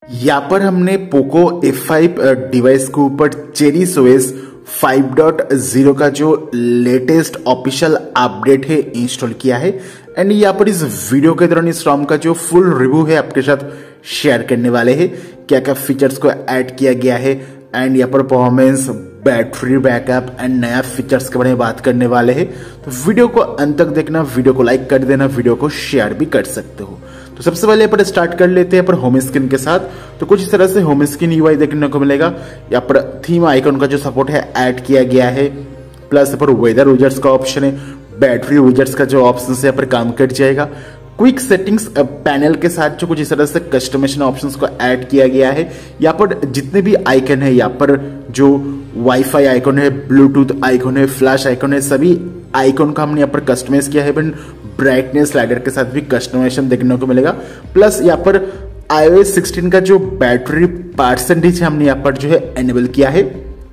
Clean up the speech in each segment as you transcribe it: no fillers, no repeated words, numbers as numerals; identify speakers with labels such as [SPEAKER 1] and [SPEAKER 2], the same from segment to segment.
[SPEAKER 1] यहाँ पर हमने पोको F5 डिवाइस के ऊपर चेरिश OS 5.0 का जो लेटेस्ट ऑफिशियल अपडेट है इंस्टॉल किया है। एंड यहाँ पर इस वीडियो के दौरान इस ROM का जो फुल रिव्यू है आपके साथ शेयर करने वाले हैं, क्या क्या फीचर्स को ऐड किया गया है एंड यहाँ पर परफॉर्मेंस, बैटरी बैकअप एंड नया फीचर्स के बारे में बात करने वाले हैं। तो वीडियो को अंत तक देखना, वीडियो को लाइक कर देना, वीडियो को शेयर भी कर सकते हो। तो सबसे पहले यहाँ पर स्टार्ट कर लेते हैं पर होम स्क्रीन के साथ। तो कुछ इस तरह से होम स्क्रीन UI देखने को मिलेगा। यहाँ पर थीम आइकन का जो सपोर्ट है ऐड किया गया है, प्लस यहाँ पर वेदर विजेट्स का ऑप्शन है, बैटरी विजेट्स का जो ऑप्शन है यहाँ पर काम कर जाएगा। क्विक सेटिंग्स पैनल के साथ जो कुछ इस तरह से कस्टमाइजेशन ऑप्शंस को ऐड किया गया है। यहाँ पर जितने भी आइकन है, यहाँ पर जो वाईफाई आइकन है, ब्लूटूथ आइकन है, फ्लैश आइकन है, सभी आइकन का हमने यहाँ पर कस्टमाइज किया है। ब्राइटनेस स्लाइडर के साथ भी कस्टमाइजेशन देखने को मिलेगा। प्लस यहाँ पर iOS 16 का जो बैटरी परसेंटेज हमने यहाँ पर जो है एनेबल किया है।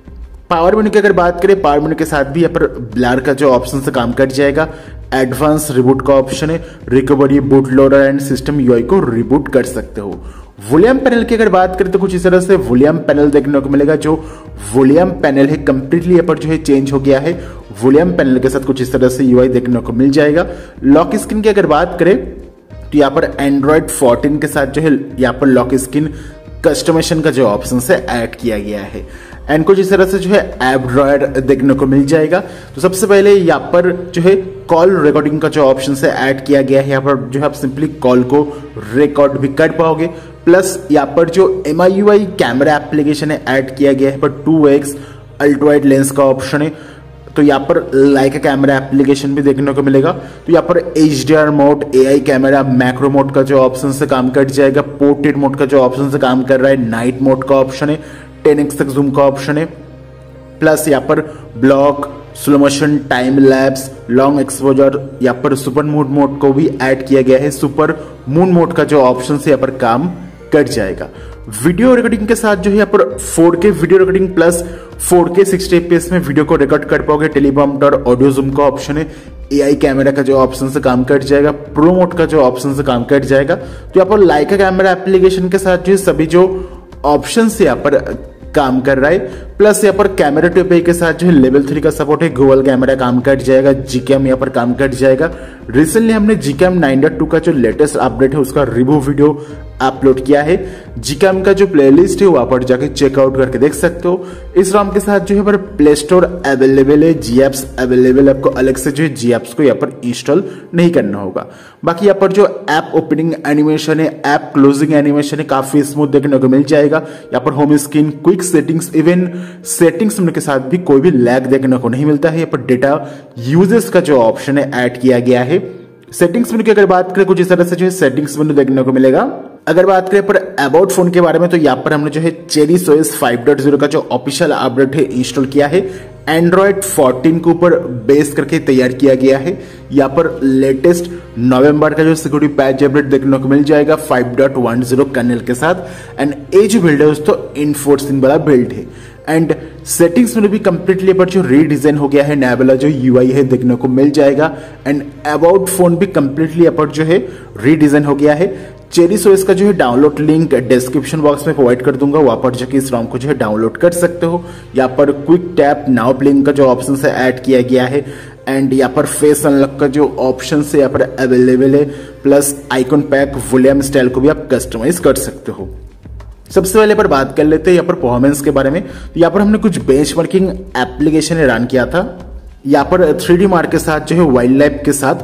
[SPEAKER 1] पावर मेन्यू की अगर बात करें, पावर मेन्यू के साथ भी यहाँ पर ब्लर का जो ऑप्शन से काम कर जाएगा। एडवांस रिबूट का ऑप्शन है, recovery, boot loader and system UI को रिबूट कर सकते हो। वॉल्यूम पैनल की अगर बात करें तो कुछ इस तरह से वॉल्यूम पैनल देखने को मिलेगा। जो वॉल्यूम पैनल है कंप्लीटली यहाँ पर जो है चेंज हो गया है। वॉल्यूम पैनल के साथ कुछ इस तरह से UI देखने को मिल जाएगा। लॉक स्क्रीन की अगर बात करें तो यहाँ पर Android 14 के साथ जो है यहाँ पर लॉक स्क्रीन कस्टमाइजेशन का जो ऑप्शन है ऐड किया गया है। एंड कुछ इस तरह से जो है ऐप ड्रॉयर देखने को मिल जाएगा। तो सबसे पहले यहाँ पर जो है कॉल रिकॉर्डिंग का जो ऑप्शन है ऐड किया गया है। यहाँ पर जो है आप सिंपली कॉल को रिकॉर्ड भी कर पाओगे। प्लस यहाँ पर जो MIUI कैमरा एप्लीकेशन है ऐड किया गया है, पर 2x अल्ट्रा वाइड लेंस का ऑप्शन है। तो यहाँ पर लाइका कैमरा एप्लीकेशन भी देखने को मिलेगा। तो यहाँ पर HDR mode, AI camera, macro mode का जो ऑप्शन से काम कर जाएगा। पोर्ट्रेट मोड का जो ऑप्शन से काम कर रहा है, नाइट मोड का ऑप्शन है, 10x तक जूम का ऑप्शन है। प्लस यहाँ पर block, slow motion, time lapse, long exposure, यहाँ पर सुपर मून मोड को भी ऐड किया गया है। सुपर मून मोड का जो ऑप्शन से यहाँ पर काम कर जाएगा। वीडियो रिकॉर्डिंग के साथ जो है यहाँ पर 4K video recording plus 4K 60 fps में वीडियो को रिकॉर्ड कर पाओगे। टेलीप्रॉम्प्टर, ऑडियो जूम का ऑप्शन है, AI कैमरा का जो ऑप्शन से काम कर जाएगा, प्रो मोड का जो ऑप्शन से काम कर जाएगा। तो यहाँ पर लाइका कैमरा एप्लीकेशन के साथ जो सभी जो ऑप्शन से यहाँ पर काम कर रहा है। प्लस यहाँ पर कैमरा टू API के साथ जो है लेवल 3 का सपोर्ट है। गूगल कैमरा काम कर जाएगा, Gcam यहाँ पर काम कर जाएगा। रिसेंटली हमने Gcam 9.2 का जो लेटेस्ट अपडेट है उसका रिव्यू वीडियो अपलोड किया है। Gcam का जो प्लेलिस्ट है वहां पर जाके चेकआउट करके देख सकते हो। इस ROM के साथ जो है पर प्ले स्टोर अवेलेबल है, Gapps अवेलेबल है। आपको अलग से जो है Gapps को यहाँ पर इंस्टॉल नहीं करना होगा। बाकी यहाँ पर जो ऐप ओपनिंग एनिमेशन है, ऐप क्लोजिंग एनिमेशन है, काफी स्मूथ देखने को मिल जाएगा। यहाँ पर home screen, quick settings, even settings के साथ भी कोई भी लैग देखने को नहीं मिलता है। यहाँ पर डेटा यूजेस का जो ऑप्शन है ऐड किया गया है। सेटिंग्स मेनू की अगर बात करें, कुछ इस तरह से जो है सेटिंग्स मेनू देखने को मिलेगा। अगर बात करें पर अबाउट फोन के बारे में, तो यहाँ पर हमने जो है चेरिश OS 5.0 का जो ऑफिशियल अपडेट है इंस्टॉल किया है। Android 14 के ऊपर बेस करके तैयार किया गया है। यहाँ पर लेटेस्ट नवंबर का जो सिक्योरिटी पैच अपडेट देखने को मिल जाएगा 5.10 कर्नेल के साथ। एंड ये जो बिल्ड है दोस्तों इनफोर्सिंग वाला बिल्ड है। एंड सेटिंग्स में भी कंप्लीटली पर जो रीडिजाइन हो गया है, नया वाला जो UI है देखने को मिल जाएगा। एंड अबाउट फोन भी कंप्लीटली पर जो है रीडिजाइन हो गया है। चेरिश OS का जो है डाउनलोड लिंक डिस्क्रिप्शन बॉक्स में प्रोवाइड कर दूंगा, वहां पर जाके इस ROM को जो है डाउनलोड कर सकते हो। यहाँ पर क्विक टैप नाउ ब्लिंक का जो ऑप्शन है ऐड किया गया है। एंड यहाँ पर फेस अनलॉक का जो ऑप्शन है यहाँ पर अवेलेबल है। Plus icon pack, volume style को भी आप कस्टमाइज कर सकते हो। सबसे पहले पर बात कर लेते हैं यहाँ पर परफॉर्मेंस के बारे में। तो यहाँ पर हमने कुछ बेंचमार्किंग एप्लीकेशन रन किया था। यहाँ पर 3D मार्क के साथ जो है वाइल्ड लाइफ के साथ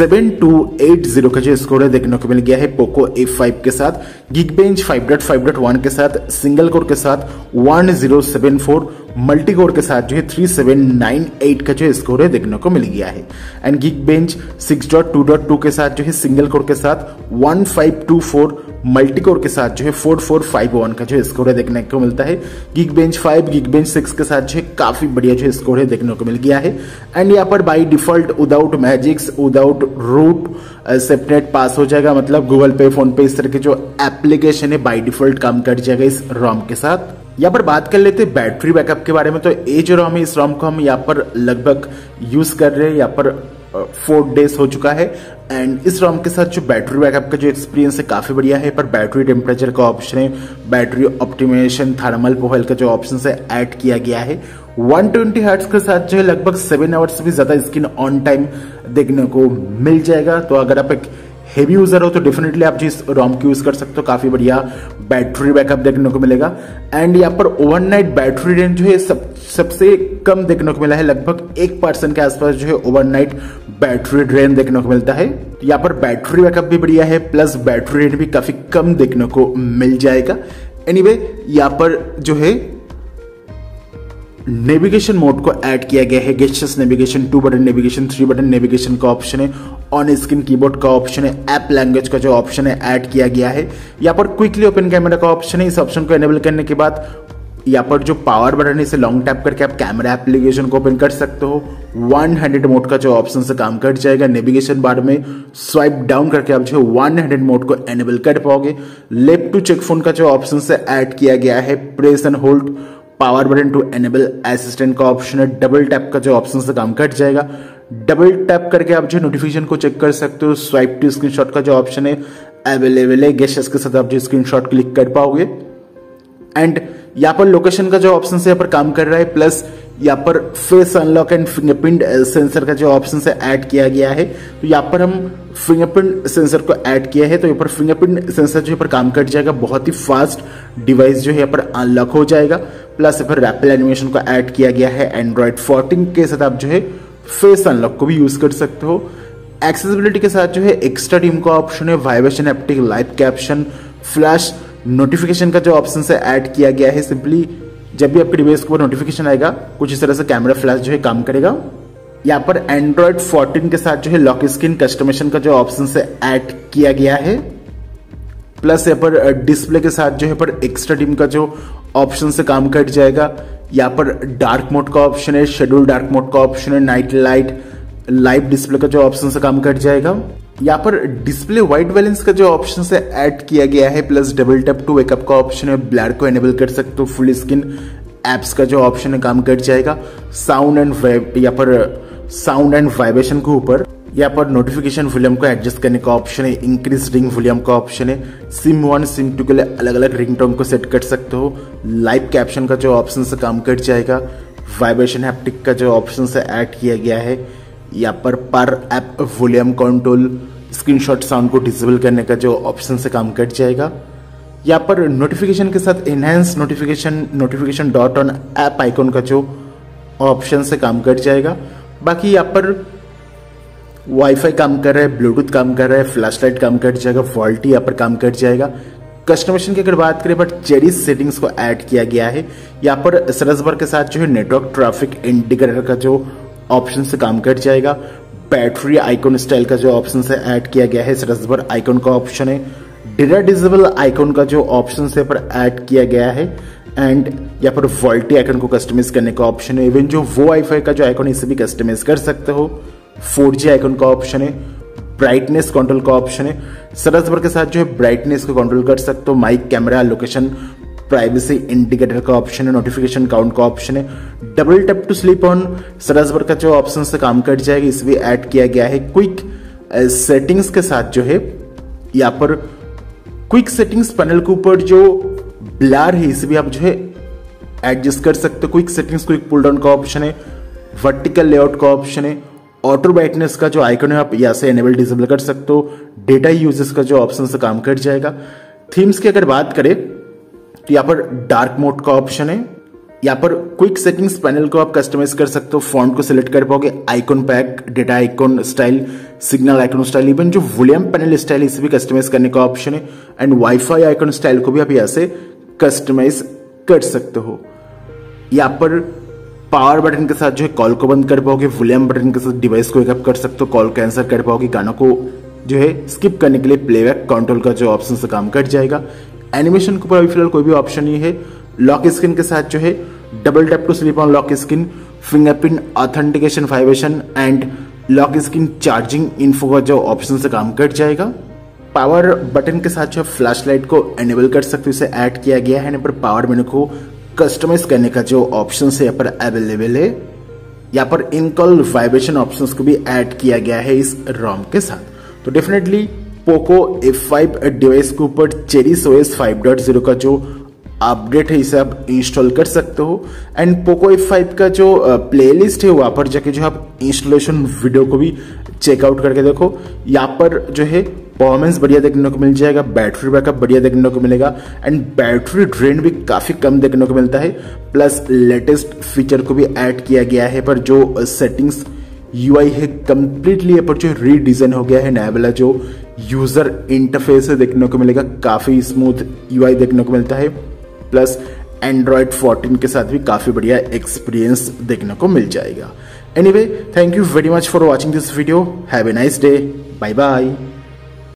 [SPEAKER 1] 7280 का जो स्कोर है देखने को मिल गया है पोको F5 के साथ। Geekbench 5.5.1 के साथ, सिंगल कोर के साथ 1074, मल्टी कोर के साथ जो है 3798 का जो स्कोर है देखने को मिल गया है। एंड Geekbench 6.2.2 के साथ जो है सिंगल कोर के साथ 1524, मल्टी कोर के साथ जो है 4451 का जो स्कोर है देखने को मिलता है। Geekbench 5, Geekbench 6 के साथ जो है काफी बढ़िया जो स्कोर है देखने को मिल गया है। एंड यहाँ पर by default without Magisk, without root separate pass हो जाएगा। मतलब गूगल पे, फोन पे, इस तरह के जो एप्लीकेशन है बाई डिफॉल्ट काम कर जाएगा इस ROM के साथ। यहाँ पर बात कर लेते हैं बैटरी बैकअप के बारे में। तो ये जो ROM है, इस ROM को हम यहाँ पर लगभग यूज कर रहे हैं यहाँ पर 4 डेज हो चुका है। एंड इस ROM के साथ जो बैटरी बैकअप का जो एक्सपीरियंस है काफी बढ़िया है। पर बैटरी टेम्परेचर का ऑप्शन है, बैटरी ऑप्टिमाइजेशन, थर्मल प्रोफाइल का जो ऑप्शन है ऐड किया गया है। 120 हर्ट्ज के साथ जो है लगभग 7 आवर्स से भी ज्यादा स्क्रीन ऑन टाइम देखने को मिल जाएगा। तो अगर आप एक हेवी यूजर हो तो डेफिनेटली आप जिस ROM की यूज कर सकते हो, काफी बढ़िया बैटरी बैकअप देखने को मिलेगा। एंड यहाँ पर ओवरनाइट बैटरी रेंज जो है सबसे कम देखने को मिला है, लगभग 1% के आसपास जो है ओवरनाइट बैटरी ड्रेन देखने को मिलता है। यहाँ पर बैटरी बैकअप भी बढ़िया है, प्लस बैटरी रेंज भी काफी कम देखने को मिल जाएगा। एनीवे यहाँ पर जो है नेविगेशन मोड को ऐड किया गया है, gestures navigation, 2 button navigation, 3 button navigation का ऑप्शन है, ऑन स्क्रीन कीबोर्ड का ऑप्शन है, ऐप लैंग्वेज का जो ऑप्शन है ऐड किया गया है। यहाँ पर क्विकली ओपन कैमरा का ऑप्शन है। इस ऑप्शन को एनेबल करने के बाद यहाँ पर जो पावर बटन है इसे लॉन्ग टैप करके आप कैमरा एप्लीकेशन को ओपन कर सकते हो। 1 हैंडेड मोड का जो ऑप्शन से काम कर जाएगा। नेविगेशन बार में स्वाइप डाउन करके आप जो 1 हैंडेड मोड को एनेबल कर पाओगे। लेफ्ट टू चेक फोन का जो ऑप्शन से ऐड किया गया है, press and hold power button to enable assistant का ऑप्शन है। डबल टैप का जो ऑप्शन से काम कर जाएगा। डबल टैप करके आप जो नोटिफिकेशन को चेक कर सकते हो। स्वाइप टू स्क्रीनशॉट का जो ऑप्शन है अवेलेबल है, गेस्चर्स के साथ आप जो स्क्रीनशॉट क्लिक कर पाओगे। एंड यहाँ पर लोकेशन का जो ऑप्शन से यहाँ पर काम कर रहा है, प्लस यहाँ पर face unlock and fingerprint sensor का जो ऑप्शन से ऐड किया गया है। तो यहाँ पर हम फिंगरप्रिंट सेंसर को ऐड किया है, तो यहाँ पर फिंगरप्रिंट सेंसर जो यहाँ पर काम कर जाएगा। बहुत ही फास्ट डिवाइस जो है यहाँ पर अनलॉक हो जाएगा। प्लस यहाँ पर रैपिड एनिमेशन को ऐड किया गया है। एंड्रॉइड 14 के साथ आप जो है फेस अनलॉक को भी यूज कर सकते हो। एक्सेसिबिलिटी के साथ जो है एक्स्ट्रा टीम का ऑप्शन है, vibration, haptic, live caption, flash notification का जो ऑप्शन से ऐड किया गया है। सिंपली जब भी आपके डिवाइस को नोटिफिकेशन आएगा कुछ इस तरह से कैमरा फ्लैश जो है काम करेगा। यहाँ पर एंड्रॉइड 14 के साथ जो है लॉक स्क्रीन कस्टमाइजेशन का जो ऑप्शन से ऐड किया गया है। प्लस यहाँ पर डिस्प्ले के साथ जो है पर एक्स्ट्रा टीम का जो ऑप्शन से काम कर जाएगा। यहाँ पर डार्क मोड का ऑप्शन है, शेड्यूल डार्क मोड का ऑप्शन है, नाइट लाइट, लाइव डिस्प्ले का जो ऑप्शन से काम कर जाएगा। यहाँ पर डिस्प्ले वाइट बैलेंस का जो ऑप्शन से ऐड किया गया है, plus double tap to wake up का ऑप्शन है, ब्लर को एनेबल कर सकते हो। फुल स्क्रीन एप्स का जो ऑप्शन है काम कर जाएगा। साउंड एंड वाइब्रेशन के ऊपर यहाँ पर नोटिफिकेशन वॉल्यूम को एडजस्ट करने का ऑप्शन है, इंक्रीज रिंग वॉल्यूम का ऑप्शन है। सिम 1 सिम 2 के लिए अलग अलग रिंगटोन को सेट कर सकते हो। लाइव कैप्शन का जो ऑप्शन से काम कर जाएगा। वाइब्रेशन हैप्टिक का जो ऑप्शन से ऐड किया गया है। यहाँ पर app volume control, screenshot sound को डिसेबल करने का जो ऑप्शन से काम कर जाएगा। यहाँ पर नोटिफिकेशन के साथ enhance notification dot on app icon का जो ऑप्शन से काम कर जाएगा। बाकी यहाँ पर वाईफाई काम कर रहा है, ब्लूटूथ काम कर रहा है, फ्लैश लाइट काम कर जाएगा, वॉल्टी यहाँ पर काम कर जाएगा। कस्टमाइजेशन की अगर बात करें बट चेरी सेटिंग्स को ऐड किया गया है। यहाँ पर सर्च बार के साथ जो है नेटवर्क ट्रैफिक इंडिकेटर का जो ऑप्शन से काम कर जाएगा। बैटरी आइकॉन स्टाइल का जो ऑप्शन से ऐड किया गया है, सर्च बार आइकॉन का ऑप्शन है। डिरा डिसेबल आइकॉन का जो ऑप्शन से पर ऐड किया गया है। एंड यहाँ पर वॉल्टी आइकन को कस्टमाइज करने का ऑप्शन है। इवन जो वो वाईफाई का जो आइकॉन है इसे भी कस्टमाइज कर सकते हो। 4G आइकन का ऑप्शन है। ब्राइटनेस कंट्रोल का ऑप्शन है। सर्च बार के साथ जो है ब्राइटनेस को कंट्रोल कर सकते हो। Mic, camera, location, privacy indicator का ऑप्शन है। नोटिफिकेशन काउंट का ऑप्शन है। Double tap to sleep on search bar का जो ऑप्शन से काम कर जाएगा, इसे भी ऐड किया गया है। क्विक सेटिंग्स के साथ जो है यहाँ पर क्विक सेटिंग्स पैनल के ऊपर जो ब्लर है इसे भी आप जो है एडजस्ट कर सकते हो। Quick settings, quick pull down का ऑप्शन है। वर्टिकल लेआउट का ऑप्शन है। ऑटो ब्राइटनेस का जो आइकन है आप यहाँ से एनेबल डिसेबल कर सकते हो। डेटा यूजेस का जो ऑप्शन से काम कर जाएगा। थीम्स की अगर बात करें तो यहाँ पर डार्क मोड का ऑप्शन है। यहाँ पर क्विक सेटिंग्स पैनल को आप कस्टमाइज कर सकते हो। फॉन्ट को सिलेक्ट कर पाओगे। Icon pack, data icon style, signal icon style, even जो वॉल्यूम पैनल स्टाइल इसे भी कस्टमाइज करने का ऑप्शन है। एंड वाईफाई आइकॉन स्टाइल को भी आप यहाँ से कस्टमाइज कर सकते हो। यहाँ पर पावर बटन के साथ जो है कॉल को बंद कर पाओगे। वॉल्यूम बटन के साथ डिवाइस को वेकअप कर सकते हो। कॉल कैंसिल कर पाओगे। गानों को जो है स्किप करने के लिए प्लेबैक कंट्रोल का जो ऑप्शन से काम कर जाएगा। एनिमेशन के ऊपर अभी फिलहाल कोई भी ऑप्शन नहीं है। लॉक स्क्रीन के साथ जो है double tap to sleep on lock screen, fingerprint authentication, vibration and lock screen charging info का जो ऑप्शन से काम कर जाएगा। पावर बटन के साथ जो फ्लैश लाइट को एनेबल कर सकते हो, इसे ऐड किया गया है। यहाँ पर पावर मेनू को कस्टमाइज करने का जो ऑप्शन है यहाँ पर अवेलेबल है। यहाँ पर इनकॉल वाइब्रेशन ऑप्शंस को भी ऐड किया गया है इस रोम के साथ। तो डेफिनेटली पोको F5 डिवाइस के ऊपर चेरिश OS 5.0 का जो अपडेट है इसे आप इंस्टॉल कर सकते हो। एंड पोको F5 का जो प्लेलिस्ट है वहां पर जाके जो आप इंस्टॉलेशन वीडियो को भी चेकआउट करके देखो। यहाँ पर जो है परफॉर्मेंस बढ़िया देखने को मिल जाएगा, बैटरी बैकअप बढ़िया देखने को मिलेगा एंड बैटरी ड्रेन भी काफी कम देखने को मिलता है। प्लस लेटेस्ट फीचर को भी ऐड किया गया है, पर जो सेटिंग्स UI है कंप्लीटली यहाँ पर जो रीडिजाइन हो गया है। नया वाला जो यूजर इंटरफेस है देखने को मिलेगा, काफी स्मूथ UI देखने को मिलता है। प्लस एंड्रॉयड 14 के साथ भी काफी बढ़िया एक्सपीरियंस देखने को मिल जाएगा। Anyway, thank you very much for watching this video. Have a nice day. Bye bye.